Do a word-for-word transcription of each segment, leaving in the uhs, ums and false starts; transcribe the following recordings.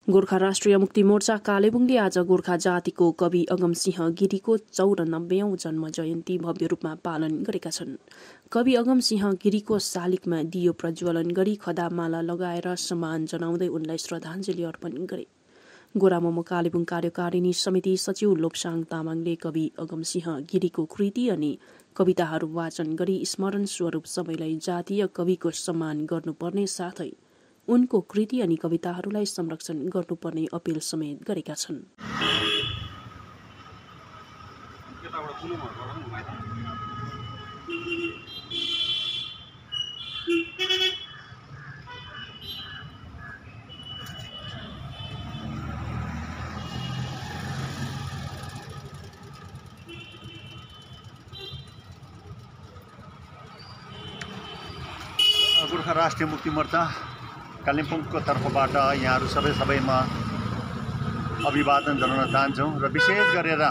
गोर्खा राष्ट्रिय मुक्ति मोर्चा कालेबुङले आज गोर्खा जातिको कवि अगमसिंह गिरीको चौरानब्बेऔं जन्म जयन्ती भव्य रूपमा पालन गरेका छन्। कवि अगमसिंह गिरीको शालिगमा दियो प्रज्वलन गरी खदामाला लगाएर सम्मान जनाउँदै उनलाई श्रद्धाञ्जली अर्पण गरे। गोरामोमो कालेबुङ कार्यकारिणी समिति सचिव लोप्साङ तामाङले कवि अगमसिंह गिरीको कृति अनि कविताहरू वाचन गरी स्मरण स्वरूप सबैलाई जातीय कविको सम्मान गर्नुपर्ने साथै उनको कृति अनि कविताहरूलाई संरक्षण गर्नुपर्ने अपील समेत गरेका छन्। गोर्खा राष्ट्रिय मुक्ति मोर्चा कालिम्पोङको तर्फबाट यहाँहरू सबै सबैमा अभिवादन जनाउन चाहन्छौँ र विशेष गरेर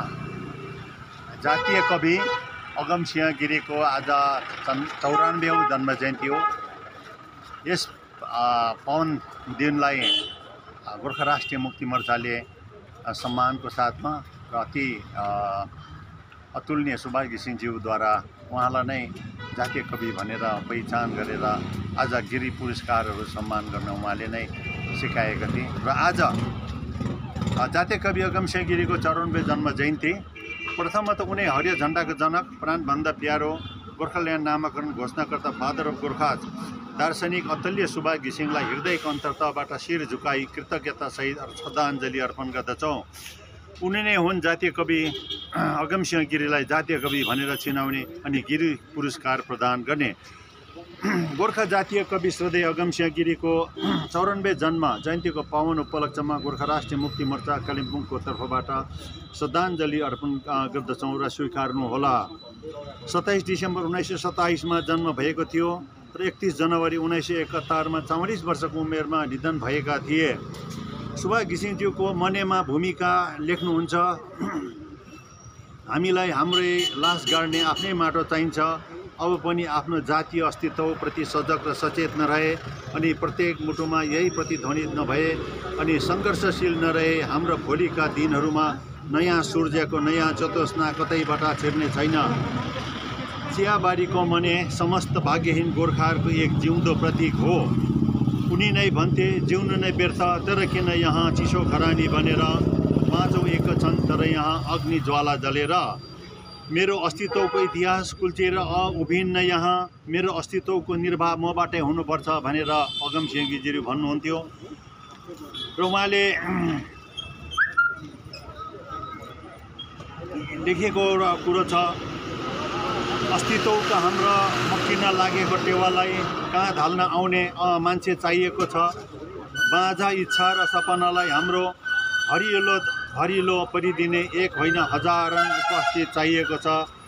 जातीय कवि अगमसिंह गिरीको आज चौरानब्बेऔं जन्म जयन्ती हो। यस पावन दिनलाई गोर्खा राष्ट्रिय मुक्ति मोर्चाले सम्मानको साथमा र अति अतुलनीय सुभाष घिसिङज्यूद्वारा उहाँलाई नै जातीय कवि भनेर पहिचान गरेर आज गिरी पुरस्कारहरू सम्मान गर्न उहाँले नै सिकाएका थिए र आज जातीय कवि अगमसिंह गिरीको चौरानब्बे जन्म जयन्ती प्रथममा त उनी हरियो झण्डाको जनक, प्राणभन्दा प्यारो, गोर्खाल्यान्ड नामाकरण घोषणाकर्ता, फादर अफ गोर्खा दार्शनिक अतुल्य सुभाष घिसिङलाई हृदयको अन्तर्तबाट शिर झुकाई कृतज्ञता सहित श्रद्धाञ्जली अर्पण गर्दछौँ। उनी नै हुन् जातीय कवि अगमसिंह गिरीलाई जातीय कवि भनेर चिनाउने अनि गिरी पुरस्कार प्रदान गर्ने। गोर्खा जातीय कवि श्रद्धेय अगमसिंह गिरीको चौरानब्बे जन्म जयन्तीको पावन उपलक्ष्यमा गोर्खा राष्ट्रिय मुक्ति मोर्चा कालिम्पोङको तर्फबाट श्रद्धाञ्जली अर्पण गर्दछौँ र स्वीकार्नुहोला। सत्ताइस डिसेम्बर उन्नाइस सय सत्ताइसमा जन्म भएको थियो र एकतिस जनवरी उन्नाइस सय एकहत्तरमा चौवालिस वर्षको उमेरमा निधन भएका थिए। सुभाष घिसिङज्यूको मनेमा भूमिका लेख्नुहुन्छ, हामीलाई हाम्रै लास गाड्ने आफ्नै माटो चाहिन्छ। अब पनि आफ्नो जातीय अस्तित्वप्रति सजग र सचेत नरहे अनि प्रत्येक मुटुमा यही प्रतिध्वनित नभए अनि सङ्घर्षशील नरहे हाम्रो भोलिका दिनहरूमा नयाँ सूर्यको नयाँ चतुष्ना कतैबाट छिर्ने छैन। चियाबारीको मने समस्त भाग्यहीन गोर्खाहरूको एक जिउँदो प्रतीक हो। उनी नै भन्थे, जिउनु नै व्यर्थ तर किन यहाँ चिसो खरानी बनेर, बाँचौँ एक छन् तर यहाँ अग्नि ज्वाला जलेर। मेरो अस्तित्वको इतिहास कुल्चिएर उभिन्न यहाँ, मेरो अस्तित्वको निर्वाह मबाटै हुनुपर्छ भनेर अगमसिंह गिरी भन्नुहुन्थ्यो। र उहाँले लेखेको कुरो छ, अस्तित्वका हाम्रा मक्किन लागेको टेवालाई कहाँ ढाल्न आउने मान्छे चाहिएको छ। बाँझा इच्छा र सपनालाई हाम्रो हरिलो हरिलो परिदिने एक होइन हजारौं उपस्थित चाहिएको छ।